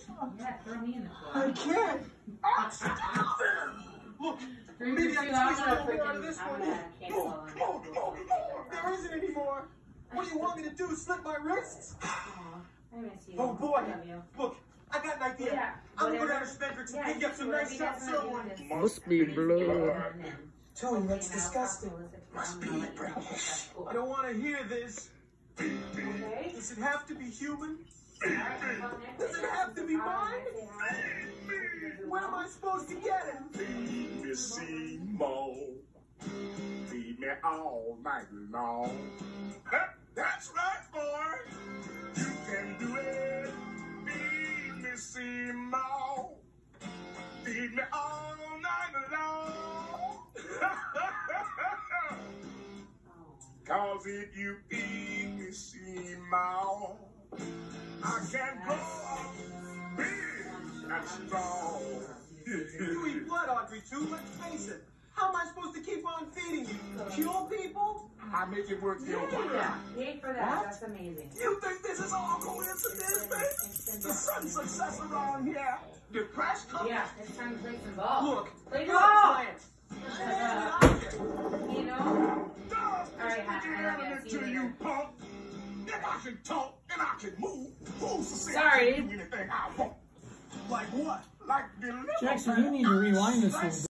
Yeah, throw me in the pool. I can't. Stop them. Look, maybe I can squeeze my way out of this one. There isn't any more. What do you want me to do? Slit my wrists? I miss you. Oh boy. I love you. Look, I got an idea. Yeah, I'm gonna go down to Spendrix and pick up some nice shot silver. Must be blood. Tony, that's disgusting. Must be British. I don't want to hear this. Okay. Does it have to be human? Does it have to be mine? Where am I supposed to get it? Feed me, Seymour. Feed me all night long. That's right, boy. You can do it. Feed me, Seymour. Feed me all night long. Cause if you feed me, Seymour, I can grow big and strong. You eat blood, Audrey, too. Let's face it. How am I supposed to keep on feeding you? Kill people? I make it work your way. Yeah, yay for that. What? That's amazing. You think this is all coincidence, babe? The sudden success around here. Depressed couple. Yeah, it's time to play some ball. Look, Play you're ball. a plant. You know? All right, I love you. See you later. Punk. If I can talk and I can move, who's to say Sorry. I can do anything I want? Like what? Like the Jackson, you need to rewind this one.